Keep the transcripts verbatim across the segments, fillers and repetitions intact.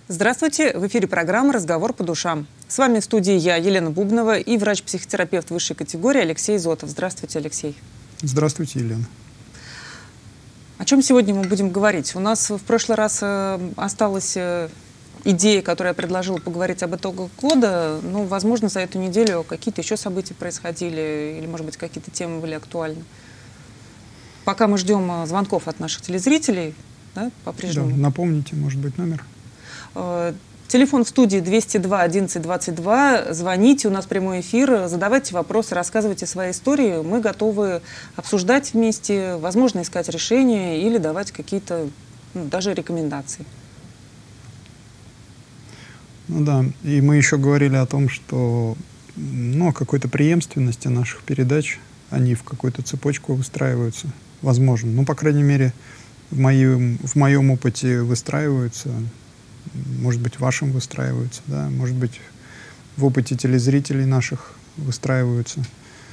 Здравствуйте! В эфире программа «Разговор по душам». С вами в студии я, Елена Бубнова, и врач-психотерапевт высшей категории Алексей Зотов. Здравствуйте, Алексей. Здравствуйте, Елена. О чем сегодня мы будем говорить? У нас в прошлый раз осталась идея, которую я предложила поговорить об итогах года. Ну, возможно, за эту неделю какие-то еще события происходили, или, может быть, какие-то темы были актуальны. Пока мы ждем звонков от наших телезрителей, да, по-прежнему. Да, напомните, может быть, номер. Телефон в студии двести два одиннадцать двадцать два. Звоните, у нас прямой эфир, задавайте вопросы, рассказывайте свои истории. Мы готовы обсуждать вместе, возможно, искать решения или давать какие-то, ну, даже рекомендации. Ну да, и мы еще говорили о том, что, ну, о какой-то преемственности наших передач, они в какую-то цепочку выстраиваются, возможно. Ну, по крайней мере, в моем, в моем опыте выстраиваются. Может быть, в вашем выстраиваются, да, может быть, в опыте телезрителей наших выстраиваются.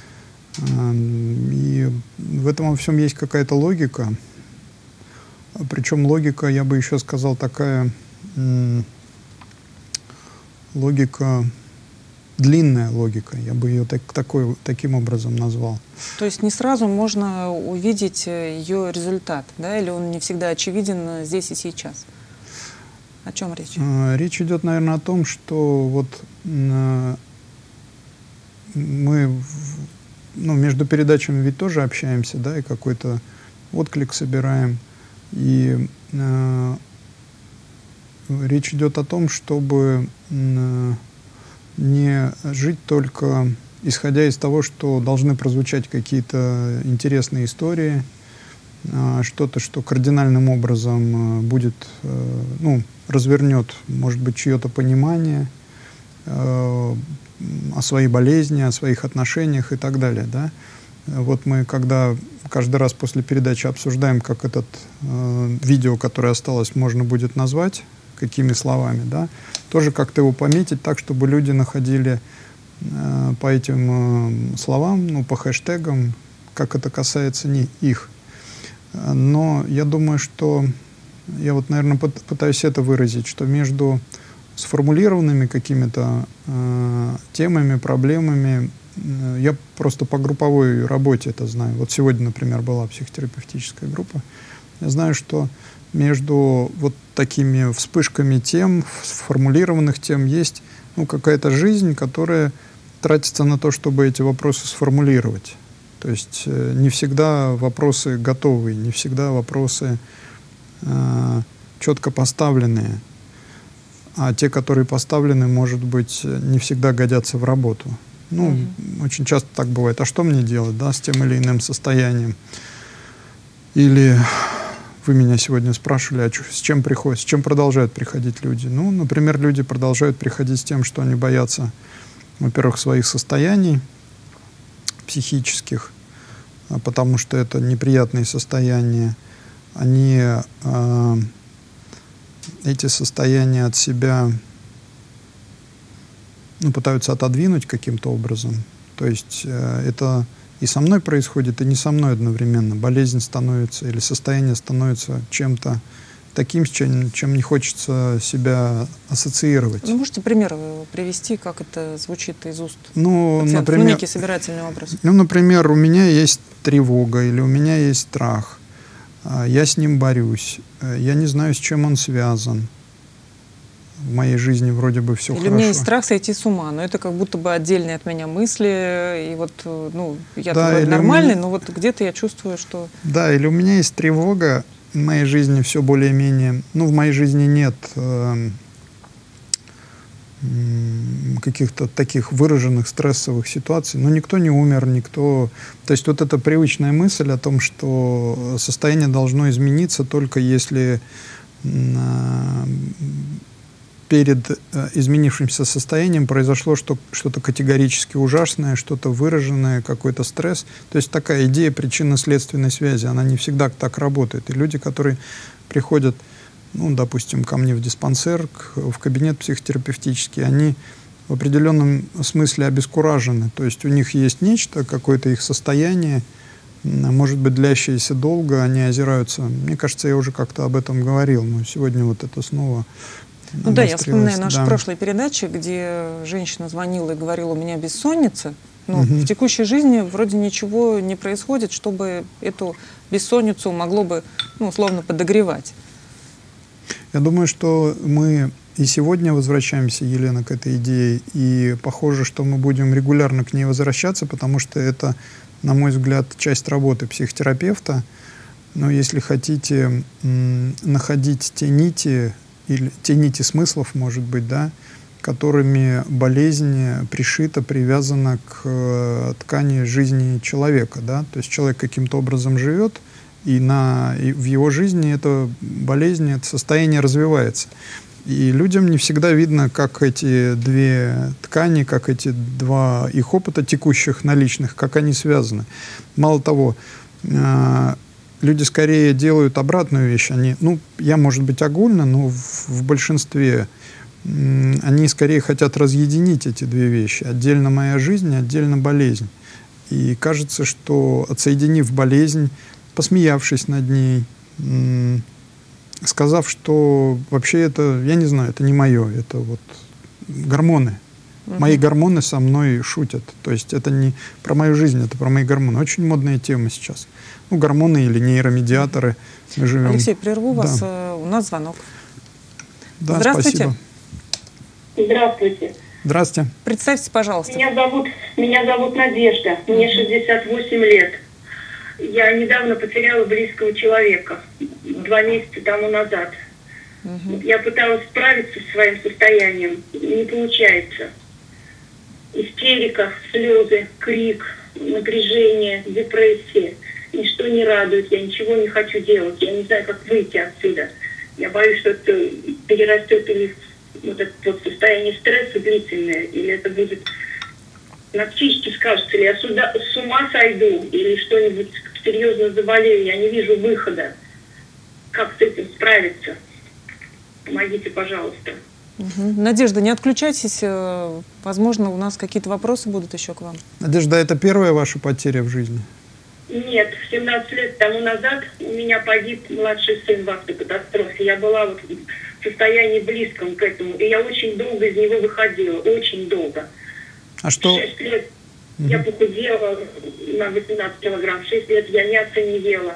И в этом во всем есть какая-то логика. Причем логика, я бы еще сказал, такая логика, длинная логика, я бы ее так, такой, таким образом назвал. То есть не сразу можно увидеть ее результат, да, или он не всегда очевиден здесь и сейчас? О чем речь? Речь идет, наверное, о том, что вот э, мы, ну, между передачами ведь тоже общаемся, да, и какой-то отклик собираем. И э, речь идет о том, чтобы э, не жить только исходя из того, что должны прозвучать какие-то интересные истории, э, что-то, что кардинальным образом э, будет, э, ну, развернет, может быть, чье-то понимание э, о своей болезни, о своих отношениях и так далее, да. Вот мы, когда каждый раз после передачи обсуждаем, как этот э, видео, которое осталось, можно будет назвать, какими словами, да, тоже как-то его пометить так, чтобы люди находили э, по этим э, словам, ну, по хэштегам, как это касается не их. Но я думаю, что я вот, наверное, пытаюсь это выразить, что между сформулированными какими-то э, темами, проблемами, э, я просто по групповой работе это знаю. Вот сегодня, например, была психотерапевтическая группа. Я знаю, что между вот такими вспышками тем, сформулированных тем, есть, ну, какая-то жизнь, которая тратится на то, чтобы эти вопросы сформулировать. То есть э, не всегда вопросы готовые, не всегда вопросы четко поставленные, а те, которые поставлены, может быть, не всегда годятся в работу. Ну, mm-hmm. очень часто так бывает. А что мне делать, да, с тем или иным состоянием? Или вы меня сегодня спрашивали, а с чем приходят, с чем продолжают приходить люди? Ну, например, люди продолжают приходить с тем, что они боятся, во-первых, своих состояний психических, потому что это неприятные состояния. Они э, эти состояния от себя, ну, пытаются отодвинуть каким-то образом. То есть э, это и со мной происходит, и не со мной одновременно. Болезнь становится, или состояние становится чем-то таким, с чем, чем не хочется себя ассоциировать. Ну, можете пример привести, как это звучит из уст ну, пациента? Например, ну, некий собирательный образ. Ну, например, у меня есть тревога, или у меня есть страх. Я с ним борюсь, я не знаю, с чем он связан. В моей жизни вроде бы все Или хорошо. у меня есть страх сойти с ума, но это как будто бы отдельные от меня мысли, и вот, ну, я да, нормальный, меня... но вот где-то я чувствую, что... Да, или у меня есть тревога, в моей жизни все более-менее... Ну, в моей жизни нет э, каких-то таких выраженных стрессовых ситуаций, но никто не умер, никто... То есть вот эта привычная мысль о том, что состояние должно измениться только если э, перед э, изменившимся состоянием произошло что, что-то категорически ужасное, что-то выраженное, какой-то стресс. То есть такая идея причинно-следственной связи, она не всегда так работает. И люди, которые приходят, ну, допустим, ко мне в диспансер, к, в кабинет психотерапевтический, они в определенном смысле обескуражены. То есть у них есть нечто, какое-то их состояние, может быть, длящееся долго, они озираются. Мне кажется, я уже как-то об этом говорил, но сегодня вот это снова Ну да, я вспоминаю обострилось, наши да. прошлые передачи, где женщина звонила и говорила: у меня бессонница. Но Мгм. в текущей жизни вроде ничего не происходит, чтобы эту бессонницу могло бы, ну, условно, подогревать. Я думаю, что мы и сегодня возвращаемся, Елена, к этой идее, и похоже, что мы будем регулярно к ней возвращаться, потому что это, на мой взгляд, часть работы психотерапевта. Но если хотите м, находить те нити, или те нити смыслов, может быть, да, которыми болезнь пришита, привязана к э, ткани жизни человека, да, то есть человек каким-то образом живет, и, на, и в его жизни эта болезнь, это состояние развивается. И людям не всегда видно, как эти две ткани, как эти два их опыта текущих, наличных, как они связаны. Мало того, э, люди скорее делают обратную вещь. Они, ну, я, может быть, огульно, но в, в большинстве м, они скорее хотят разъединить эти две вещи. Отдельно моя жизнь, отдельно болезнь. И кажется, что отсоединив болезнь, посмеявшись над ней, м, сказав, что вообще это, я не знаю, это не мое, это вот гормоны. Мгм. Мои гормоны со мной шутят. То есть это не про мою жизнь, это про мои гормоны. Очень модная тема сейчас. Ну, гормоны или нейромедиаторы. Мы живем... Алексей, прерву Да. вас. э, У нас звонок. Да, Здравствуйте. спасибо. Здравствуйте. Здравствуйте. Представьте, пожалуйста. Меня зовут, меня зовут Надежда. Мне шестьдесят восемь лет. Я недавно потеряла близкого человека. Два месяца тому назад. Мгм. Я пыталась справиться со своим состоянием. Не получается. Истерика, слезы, крик, напряжение, депрессия. Ничто не радует. Я ничего не хочу делать. Я не знаю, как выйти отсюда. Я боюсь, что это перерастет или вот это вот состояние стресса длительное, или это будет на психике скажется, или я сюда, с ума сойду, или что-нибудь серьезно заболею. Я не вижу выхода. Как с этим справиться? Помогите, пожалуйста. Мгм. Надежда, не отключайтесь. э, Возможно, у нас какие-то вопросы будут еще к вам. Надежда, это первая ваша потеря в жизни? Нет, семнадцать лет тому назад у меня погиб младший сын в автокатастрофе. Я была вот в состоянии близком к этому, и я очень долго из него выходила, очень долго. А что? Шесть лет я похудела на восемнадцать килограмм, шесть лет я мясо не ела.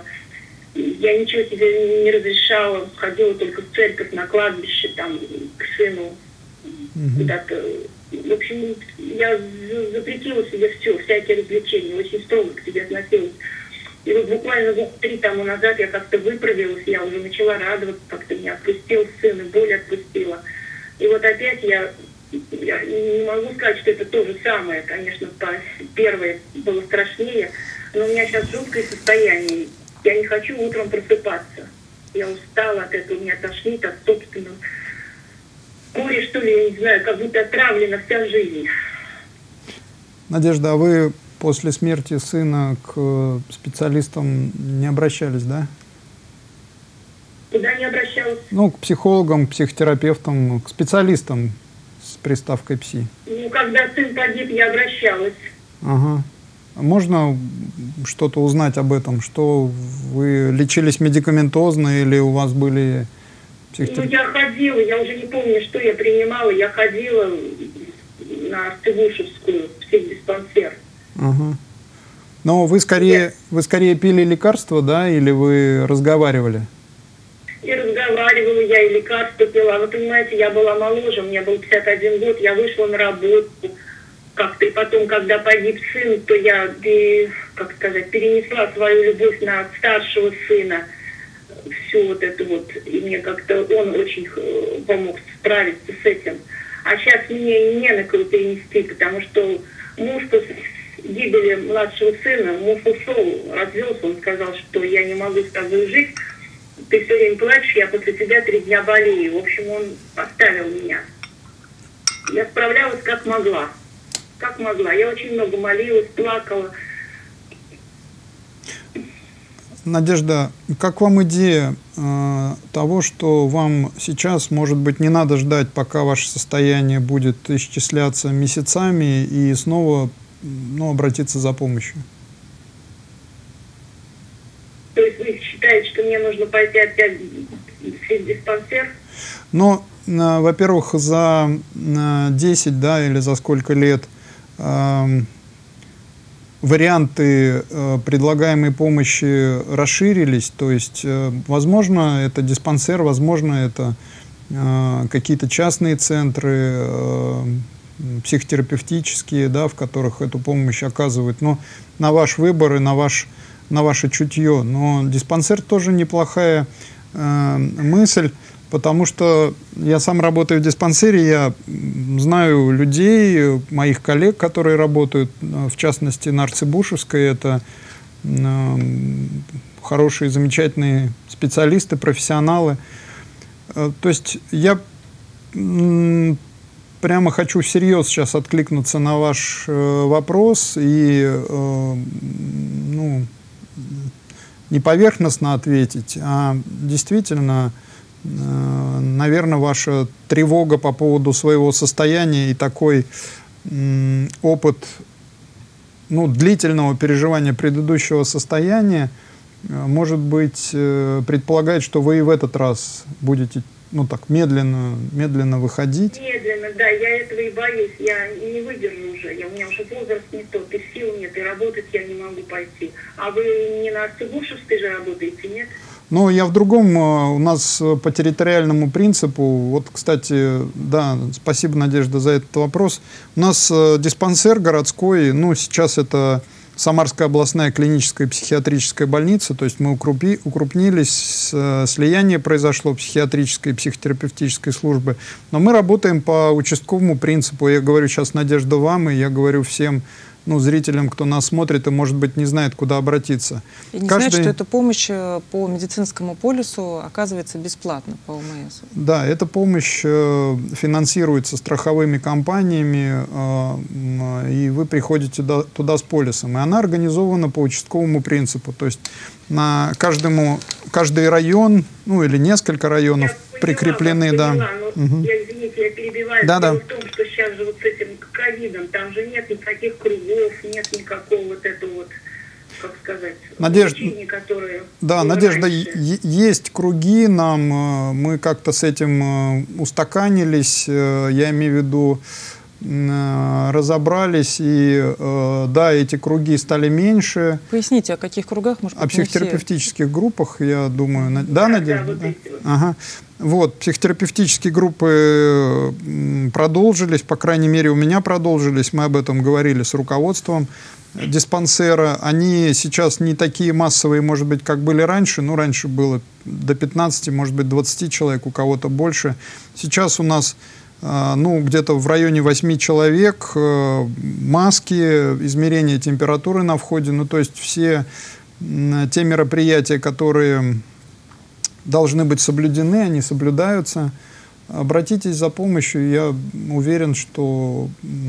Я ничего себе не разрешала, ходила только в церковь, на кладбище, там, к сыну, Мгм. куда-то. В общем, я за- запретила себе все, всякие развлечения, очень строго к себе относилась. И вот буквально год три тому назад я как-то выправилась, я уже начала радоваться, как-то меня отпустил сын, и боль отпустила. И вот опять я, я не могу сказать, что это то же самое, конечно, по- первое было страшнее, но у меня сейчас жуткое состояние. Я не хочу утром просыпаться. Я устала от этого, меня тошнит от собственного горя, что ли, я не знаю, как будто отравлена вся жизнь. Надежда, а вы после смерти сына к специалистам не обращались, да? Куда не обращалась? Ну, к психологам, к психотерапевтам, к специалистам с приставкой «пси». Ну, когда сын погиб, я обращалась. Ага. Можно что-то узнать об этом? Что вы лечились медикаментозно или у вас были Ну, психотерапевты? я ходила, я уже не помню, что я принимала. Я ходила на Арцебушевскую, в психдиспансер. Ага. Но вы скорее, вы скорее пили лекарства, да, или вы разговаривали? И разговаривала я, и лекарства пила. Вы понимаете, я была моложе, мне был пятьдесят один год, я вышла на работу. Как-то и потом, когда погиб сын, то я, и, как сказать, перенесла свою любовь на старшего сына. Всю вот это вот. И мне как-то он очень э, помог справиться с этим. А сейчас мне не на кого перенести, потому что муж после гибели младшего сына, муж ушел, развелся, он сказал, что я не могу с тобой жить, ты все время плачешь, я после тебя три дня болею. В общем, он оставил меня. Я справлялась как могла. Как могла. Я очень много молилась, плакала. Надежда, как вам идея э, того, что вам сейчас, может быть, не надо ждать, пока ваше состояние будет исчисляться месяцами, и снова, ну, обратиться за помощью? То есть вы считаете, что мне нужно пойти опять физдиспансер? Но, во-первых, за десять, да, или за сколько лет э, варианты э, предлагаемой помощи расширились. То есть, э, возможно, это диспансер, возможно, это э, какие-то частные центры, э, психотерапевтические, да, в которых эту помощь оказывают. Но на ваш выбор и на, ваш, на ваше чутье. Но диспансер тоже неплохая э, мысль, потому что я сам работаю в диспансере, я знаю людей, моих коллег, которые работают, в частности, на Арцебушевской. Это э, хорошие, замечательные специалисты, профессионалы. Э, то есть я э, прямо хочу всерьез сейчас откликнуться на ваш э, вопрос и э, ну, не поверхностно ответить, а действительно, наверное, ваша тревога по поводу своего состояния и такой м, опыт ну, длительного переживания предыдущего состояния, может быть, э, предполагает, что вы и в этот раз будете ну, так, медленно, медленно выходить. Медленно, да, я этого и боюсь. Я не выдержу уже. Я, у меня уже возраст не тот, и сил нет, и работать я не могу пойти. А вы не на Арцебушевской же работаете, нет? Но я в другом, у нас по территориальному принципу, вот, кстати, да, спасибо, Надежда, за этот вопрос. У нас диспансер городской, ну, сейчас это Самарская областная клиническая психиатрическая больница, то есть мы укрупи, укрупнились, слияние произошло психиатрической и психотерапевтической службы, но мы работаем по участковому принципу. Я говорю сейчас, Надежда, вам, и я говорю всем, ну, зрителям, кто нас смотрит и, может быть, не знает, куда обратиться. И не Каждый... знает, что эта помощь по медицинскому полису оказывается бесплатно по ОМС. Да, эта помощь э, финансируется страховыми компаниями, э, и вы приходите туда, туда с полисом. И она организована по участковому принципу. То есть на каждому, каждый район, ну или несколько районов я прикреплены, поняла, да. Но, угу. я, извините, я перебиваю. Да, Дело да. в том, что сейчас же вот с этим ковидом, там же нет никаких кругов, нет никакого вот этого вот, как сказать, Надежда, учения, которые да, Надежда, есть круги, нам, мы как-то с этим устаканились, я имею в виду, разобрались, и да, эти круги стали меньше. Поясните, о каких кругах, может быть, о психотерапевтических группах, я думаю. Да, Надежда? Да, вот да? эти вот. Ага. Вот, психотерапевтические группы продолжились, по крайней мере, у меня продолжились, мы об этом говорили с руководством диспансера. Они сейчас не такие массовые, может быть, как были раньше, ну, раньше было до пятнадцати, может быть, двадцати человек, у кого-то больше. Сейчас у нас ну, где-то в районе восьми человек, маски, измерение температуры на входе, ну, то есть все те мероприятия, которые должны быть соблюдены, они соблюдаются. Обратитесь за помощью, я уверен, что...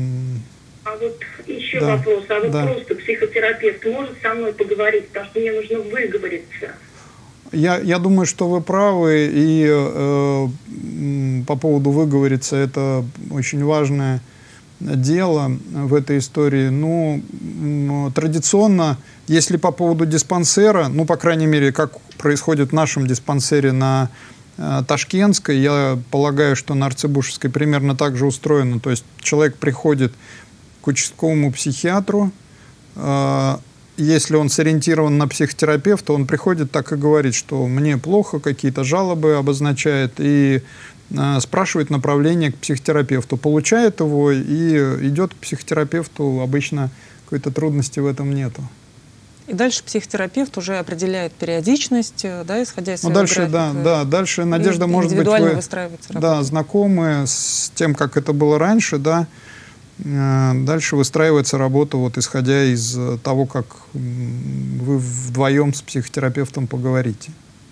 А вот еще да, вопрос, а вот да. просто психотерапевт может со мной поговорить, потому что мне нужно выговориться. Я, я думаю, что вы правы, и э, по поводу выговориться, это очень важное дело в этой истории. Ну, традиционно, если по поводу диспансера, ну, по крайней мере, как происходит в нашем диспансере на э, Ташкентской, я полагаю, что на Арцебушевской примерно так же устроено. То есть человек приходит к участковому психиатру, э, если он сориентирован на психотерапевта, он приходит так и говорит, что мне плохо, какие-то жалобы обозначает, и э, спрашивает направление к психотерапевту, получает его и идет к психотерапевту, обычно какой-то трудности в этом нету. И дальше психотерапевт уже определяет периодичность, да, исходя из своего ну, дальше, графика. да, да, дальше, Надежда, может быть, вы да, знакомы с тем, как это было раньше, да. Дальше выстраивается работа, вот, исходя из того, как вы вдвоем с психотерапевтом поговорите.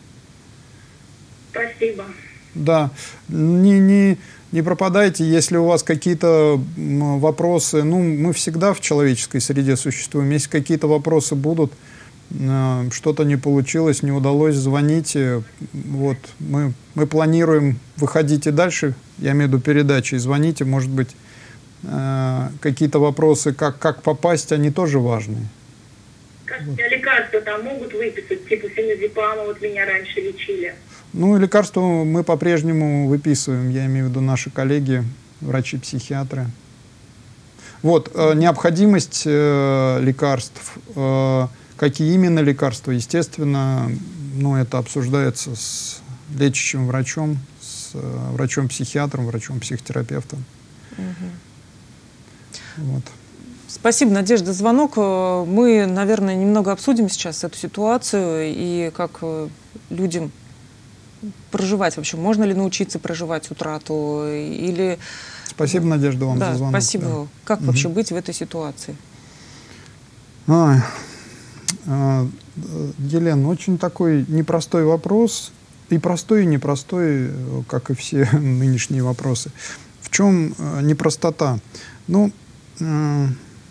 Спасибо. Да, не, не, не пропадайте, если у вас какие-то вопросы, ну, мы всегда в человеческой среде существуем, если какие-то вопросы будут, что-то не получилось, не удалось, звоните, вот, мы, мы планируем выходить и дальше, я имею в виду передачи, и звоните, может быть, какие-то вопросы, как, как попасть, они тоже важные. Как лекарства там могут выписать, типа феназепама, вот меня раньше лечили? Ну, лекарства мы по-прежнему выписываем, я имею в виду наши коллеги, врачи-психиатры. Вот, э, необходимость э, лекарств, э, какие именно лекарства, естественно, ну, это обсуждается с лечащим врачом, с э, врачом-психиатром, врачом-психотерапевтом. Угу. Вот. Спасибо, Надежда, за звонок. Мы, наверное, немного обсудим сейчас эту ситуацию и как людям проживать вообще. Можно ли научиться проживать утрату? Или... Спасибо, Надежда, вам да, за звонок. Спасибо. Да. Как угу. вообще быть в этой ситуации? А, а, Елена, очень такой непростой вопрос. И простой, и непростой, как и все нынешние вопросы. В чем непростота? Ну, э,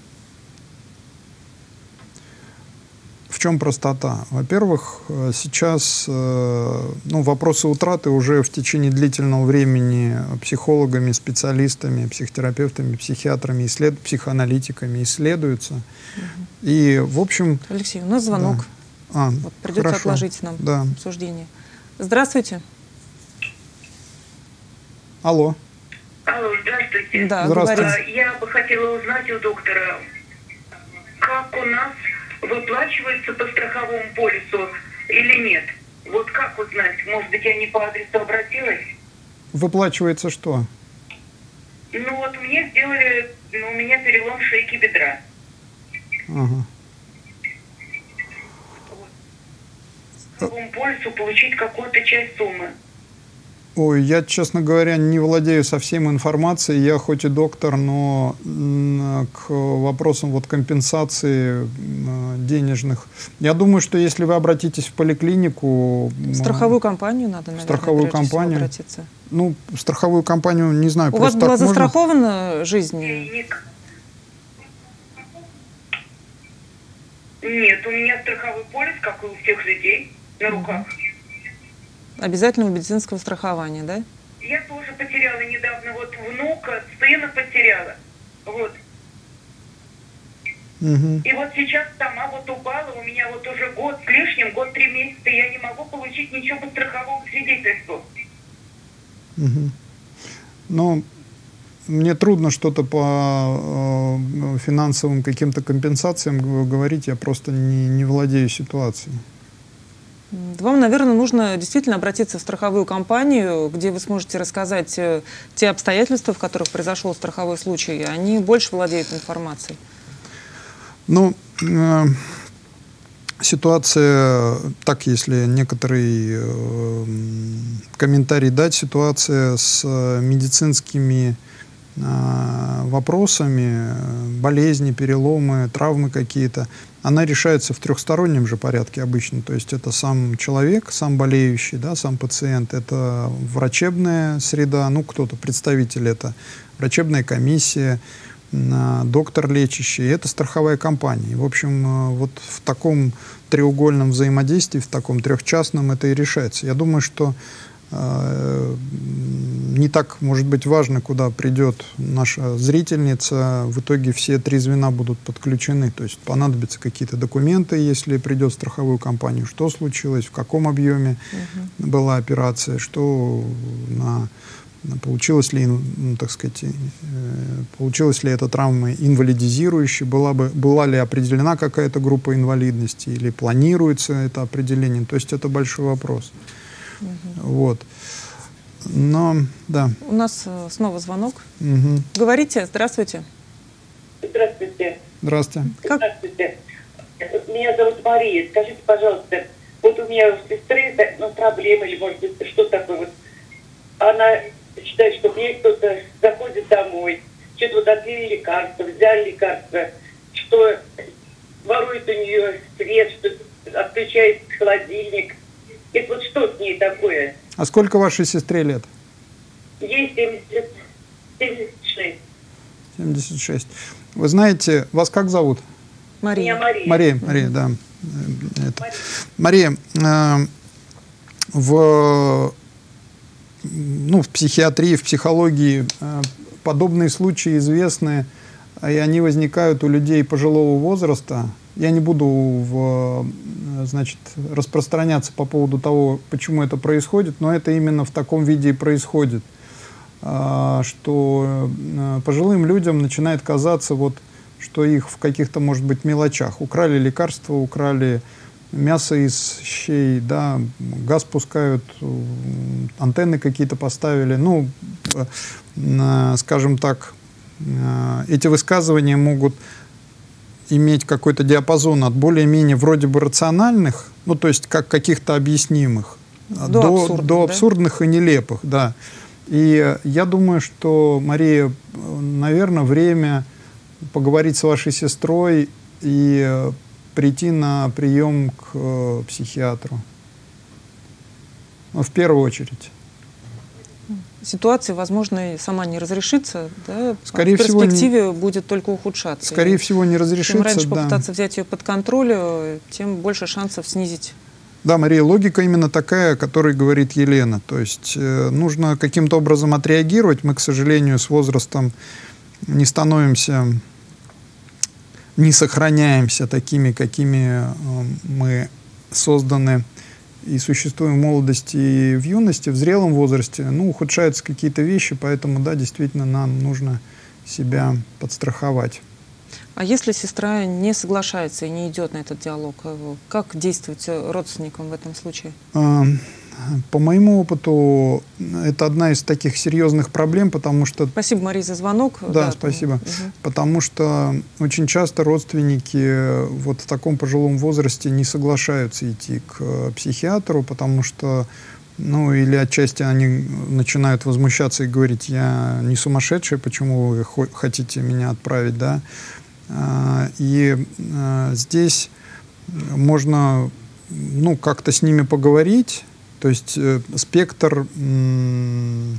в чем простота? Во-первых, сейчас э, ну, вопросы утраты уже в течение длительного времени психологами, специалистами, психотерапевтами, психиатрами, исслед... психоаналитиками исследуются. Угу. И, в общем... Алексей, у нас звонок. Да. А, вот придется хорошо. отложить нам да. обсуждение. Здравствуйте. Алло. Алло, здравствуйте. Да, здравствуйте. Я бы хотела узнать у доктора, как у нас выплачивается по страховому полису или нет. Вот как узнать? Может быть, я не по адресу обратилась? Выплачивается что? Ну вот мне сделали, ну, у меня перелом шейки бедра. Ага. По страховому полису получить какую-то часть суммы. Ой, я, честно говоря, не владею совсем информацией. Я хоть и доктор, но к вопросам вот компенсации денежных. Я думаю, что если вы обратитесь в поликлинику... В страховую компанию надо, наверное, страховую компанию, обратиться. Ну, в страховую компанию, не знаю. У вас была можно... застрахована жизнь? Нет, у меня страховой полис, как и у всех людей, на руках. Обязательного медицинского страхования, да? Я тоже потеряла недавно, вот внука, сына потеряла, вот. Угу. И вот сейчас сама вот упала, у меня вот уже год с лишним, год три месяца, я не могу получить ничего по страховому свидетельству. Угу. Ну, мне трудно что-то по э, финансовым каким-то компенсациям говорить, я просто не, не владею ситуацией. Вам, наверное, нужно действительно обратиться в страховую компанию, где вы сможете рассказать те обстоятельства, в которых произошел страховой случай. Они больше владеют информацией. Ну, э, ситуация, так, если некоторый э, комментарий дать, ситуация с медицинскими э, вопросами, болезни, переломы, травмы какие-то, она решается в трехстороннем же порядке обычно. То есть это сам человек, сам болеющий, да, сам пациент, это врачебная среда, ну кто-то, представитель, это врачебная комиссия, доктор лечащий, это страховая компания. В общем, вот в таком треугольном взаимодействии, в таком трехчастном это и решается. Я думаю, что э, не так, может быть, важно, куда придет наша зрительница. В итоге все три звена будут подключены. То есть понадобятся какие-то документы, если придет в страховую компанию, что случилось, в каком объеме угу. была операция, что на... Получилось ли, ну, так сказать, получилась ли эта травма инвалидизирующей, была, бы, была ли определена какая-то группа инвалидности или планируется это определение. То есть это большой вопрос. Угу. Вот. Но, да. У нас снова звонок. Угу. Говорите, здравствуйте. Здравствуйте. Здравствуйте. Как? Здравствуйте. Меня зовут Мария. Скажите, пожалуйста, вот у меня у сестры ну, проблемы, или, может быть, что такое вот. Она считает, что к ней кто-то заходит домой, что-то вот отлили лекарства, взяли лекарства, что ворует у нее свет, что отключает холодильник. Это вот что с ней такое? А сколько вашей сестре лет? Ей семьдесят, семьдесят шесть. семьдесят шесть. Вы знаете, вас как зовут? Мария. Меня Мария. Мария, Мария, да. Это. Мария, Мария э, в... Ну, в психиатрии, в психологии э, подобные случаи известны, и они возникают у людей пожилого возраста, Я не буду в, значит, распространяться по поводу того, почему это происходит, но это именно в таком виде и происходит, что пожилым людям начинает казаться, вот, что их в каких-то, может быть, мелочах. Украли лекарства, украли мясо из щей, да, газ пускают, антенны какие-то поставили. Ну, скажем так, эти высказывания могут иметь какой-то диапазон от более-менее вроде бы рациональных, ну, то есть как каких-то объяснимых, до, до, абсурдных, до да? абсурдных и нелепых, да. И я думаю, что, Мария, наверное, время поговорить с вашей сестрой и прийти на прием к э, психиатру. Ну, в первую очередь. Ситуация, возможно, и сама не разрешится, да? Скорее в перспективе всего, не, будет только ухудшаться. Скорее и всего, не разрешится. Чем раньше да. попытаться взять ее под контроль, тем больше шансов снизить. Да, Мария, логика именно такая, о которой говорит Елена. То есть э, нужно каким-то образом отреагировать. Мы, к сожалению, с возрастом не становимся, не сохраняемся такими, какими э, мы созданы и существуем в молодости и в юности, в зрелом возрасте. Ну, ухудшаются какие-то вещи, поэтому, да, действительно, нам нужно себя подстраховать. А если сестра не соглашается и не идет на этот диалог, как действовать родственникам в этом случае? По моему опыту, это одна из таких серьезных проблем, потому что... Спасибо, Мария, за звонок. Да, да спасибо. Угу. Потому что очень часто родственники вот в таком пожилом возрасте не соглашаются идти к психиатру, потому что, ну, или отчасти они начинают возмущаться и говорить: я не сумасшедший, почему вы хотите меня отправить, да? И здесь можно, ну, как-то с ними поговорить. То есть э, спектр м,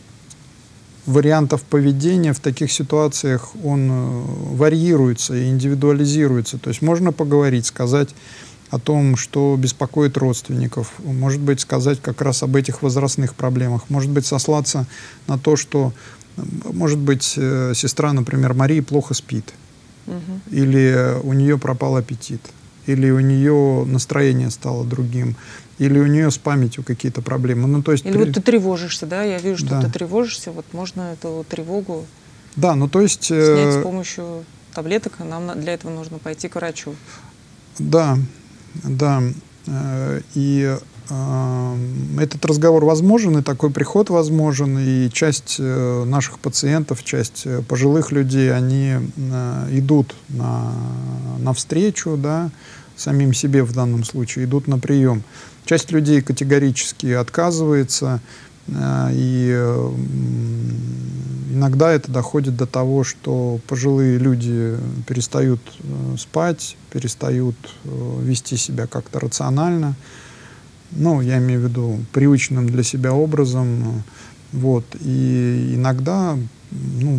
вариантов поведения в таких ситуациях, он э, варьируется и индивидуализируется. То есть можно поговорить, сказать о том, что беспокоит родственников, может быть, сказать как раз об этих возрастных проблемах, может быть, сослаться на то, что, может быть, э, сестра, например, Марии плохо спит, угу. или у нее пропал аппетит, или у нее настроение стало другим, или у нее с памятью какие-то проблемы. Ну, то есть, или при... вот ты тревожишься, да, я вижу, что да. ты тревожишься, вот можно эту тревогу да, ну, то есть, снять э... с помощью таблеток, а нам для этого нужно пойти к врачу. Да, да, и э, этот разговор возможен, и такой приход возможен, и часть э, наших пациентов, часть э, пожилых людей, они э, идут на, навстречу, да, самим себе в данном случае, идут на прием. Часть людей категорически отказывается, э, и э, иногда это доходит до того, что пожилые люди перестают э, спать, перестают э, вести себя как-то рационально, ну, я имею в виду привычным для себя образом, вот, и иногда, ну,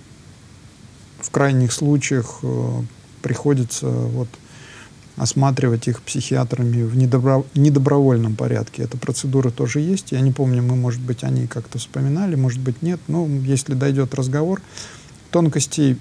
в крайних случаях э, приходится вот осматривать их психиатрами в недобро... недобровольном порядке. Эта процедура тоже есть. Я не помню, мы, может быть, о ней как-то вспоминали, может быть, нет. Но если дойдет разговор, тонкостей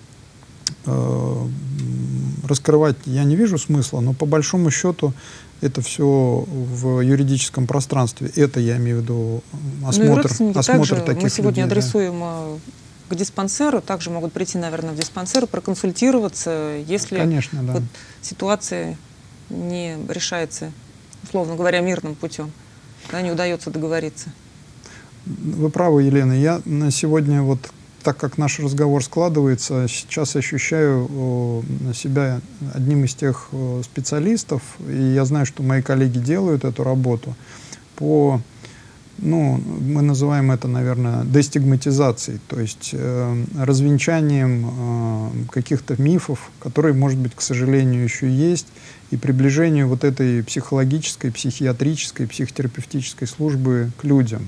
э, раскрывать я не вижу смысла, но по большому счету это все в юридическом пространстве. Это, я имею в виду, осмотр, ну, осмотр также таких мы сегодня людей, адресуем да. к диспансеру, также могут прийти, наверное, в диспансер, проконсультироваться, если Конечно, да. вот ситуация не решается, условно говоря, мирным путем, да, не удается договориться. Вы правы, Елена. Я на сегодня, вот так как наш разговор складывается, сейчас ощущаю о, себя одним из тех о, специалистов, и я знаю, что мои коллеги делают эту работу по... Ну, мы называем это, наверное, дестигматизацией, то есть э, развенчанием э, каких-то мифов, которые, может быть, к сожалению, еще есть, и приближению вот этой психологической, психиатрической, психотерапевтической службы к людям.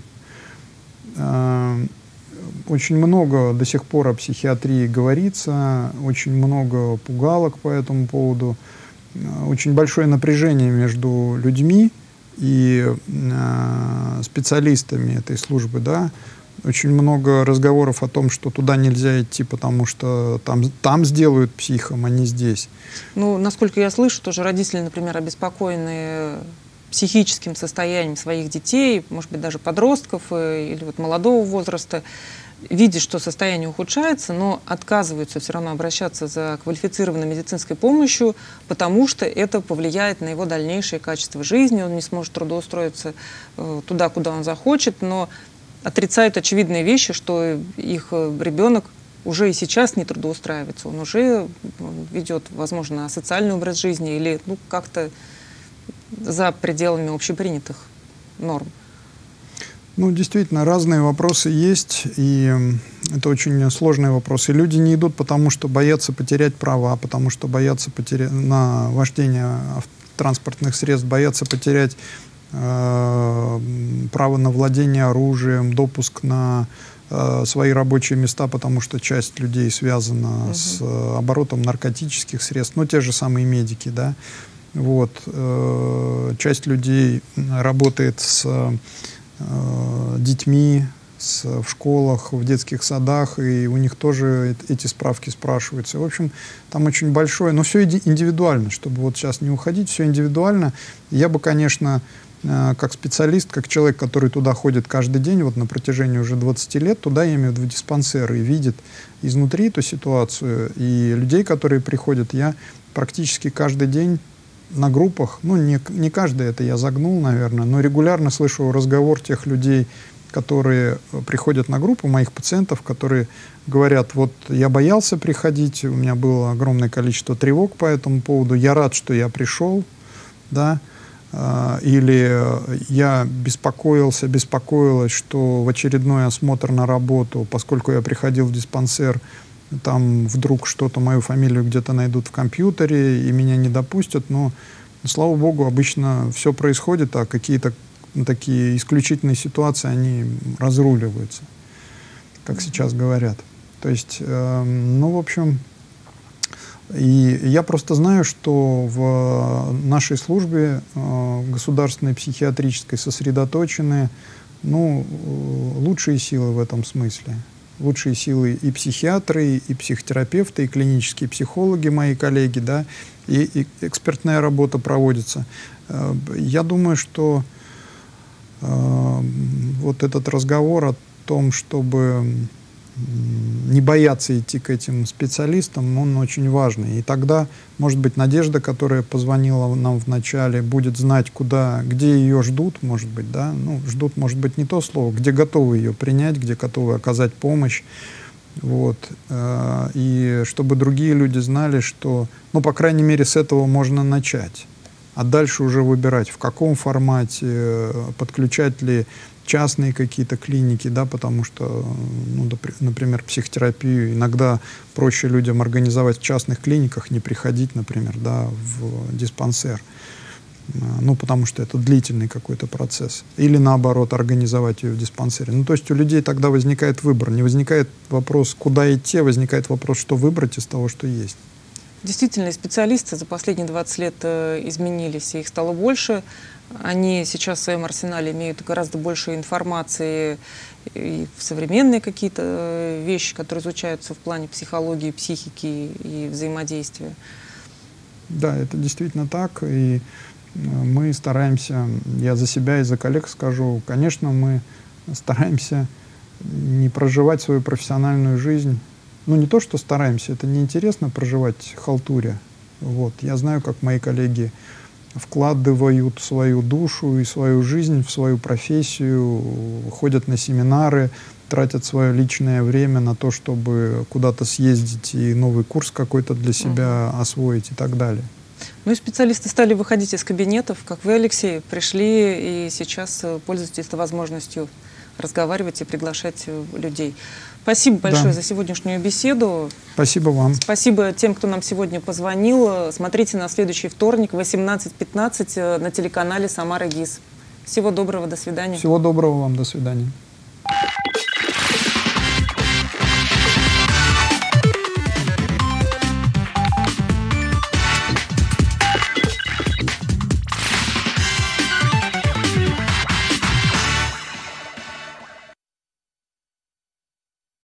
Э, очень много до сих пор о психиатрии говорится, очень много пугалок по этому поводу, э, очень большое напряжение между людьми и э, специалистами этой службы, да, Очень много разговоров о том, что туда нельзя идти, потому что там, там сделают психом, а не здесь. Ну, насколько я слышу, тоже родители, например, обеспокоены психическим состоянием своих детей, может быть, даже подростков э, или вот молодого возраста, видят, что состояние ухудшается, но отказываются все равно обращаться за квалифицированной медицинской помощью, потому что это повлияет на его дальнейшее качество жизни, он не сможет трудоустроиться э, туда, куда он захочет, но отрицают очевидные вещи, что их ребенок уже и сейчас не трудоустраивается, он уже ведет, возможно, социальный образ жизни или ну, как-то за пределами общепринятых норм. Ну, действительно, разные вопросы есть, и это очень сложные вопросы. Люди не идут, потому что боятся потерять права, потому что боятся потерять на вождение транспортных средств, боятся потерять э, право на владение оружием, допуск на э, свои рабочие места, потому что часть людей связана угу. с э, оборотом наркотических средств, ну, те же самые медики, да. Вот. Э, часть людей работает с детьми с, в школах, в детских садах, и у них тоже эти справки спрашиваются. В общем, там очень большое, но все индивидуально, чтобы вот сейчас не уходить, все индивидуально. Я бы, конечно, как специалист, как человек, который туда ходит каждый день, вот на протяжении уже двадцати лет, туда, я имею в виду диспансеры, и видит изнутри эту ситуацию, и людей, которые приходят, я практически каждый день на группах, ну, не, не каждый, это я загнул, наверное, но регулярно слышу разговор тех людей, которые приходят на группу, моих пациентов, которые говорят, вот я боялся приходить, у меня было огромное количество тревог по этому поводу, я рад, что я пришел, да, или я беспокоился, беспокоилась, что в очередной осмотр на работу, поскольку я приходил в диспансер, там вдруг что-то, мою фамилию где-то найдут в компьютере и меня не допустят, но, слава богу, обычно все происходит, а какие-то такие исключительные ситуации, они разруливаются, как сейчас говорят. То есть, э, ну, в общем, и я просто знаю, что в нашей службе э, государственной психиатрической сосредоточены, ну, лучшие силы в этом смысле. Лучшие силы и психиатры, и психотерапевты, и клинические психологи, мои коллеги, да, и, и экспертная работа проводится. Я думаю, что э, вот этот разговор о том, чтобы не бояться идти к этим специалистам, он очень важный. И тогда, может быть, Надежда, которая позвонила нам в начале, будет знать, куда, где ее ждут, может быть, да, ну, ждут, может быть, не то слово, где готовы ее принять, где готовы оказать помощь, вот, и чтобы другие люди знали, что, ну, по крайней мере, с этого можно начать, а дальше уже выбирать, в каком формате, подключать ли частные какие-то клиники, да, потому что, ну, например, психотерапию иногда проще людям организовать в частных клиниках, не приходить, например, да, в диспансер, ну, потому что это длительный какой-то процесс. Или, наоборот, организовать ее в диспансере. Ну, то есть у людей тогда возникает выбор, не возникает вопрос, куда идти, возникает вопрос, что выбрать из того, что есть. Действительно, специалисты за последние двадцать лет изменились, и их стало больше. Они сейчас в своем арсенале имеют гораздо больше информации и в современные какие-то вещи, которые изучаются в плане психологии, психики и взаимодействия. Да, это действительно так. И мы стараемся, я за себя и за коллег скажу, конечно, мы стараемся не проживать свою профессиональную жизнь. Ну, не то, что стараемся, это неинтересно проживать халтуря. Вот. Я знаю, как мои коллеги вкладывают свою душу и свою жизнь в свою профессию, ходят на семинары, тратят свое личное время на то, чтобы куда-то съездить и новый курс какой-то для себя угу. освоить и так далее. Ну и специалисты стали выходить из кабинетов, как вы, Алексей, пришли и сейчас пользуетесь этой возможностью разговаривать и приглашать людей. Спасибо большое да. за сегодняшнюю беседу. Спасибо вам. Спасибо тем, кто нам сегодня позвонил. Смотрите на следующий вторник в восемнадцать пятнадцать на телеканале «Самара ГИС». Всего доброго, до свидания. Всего доброго вам, до свидания.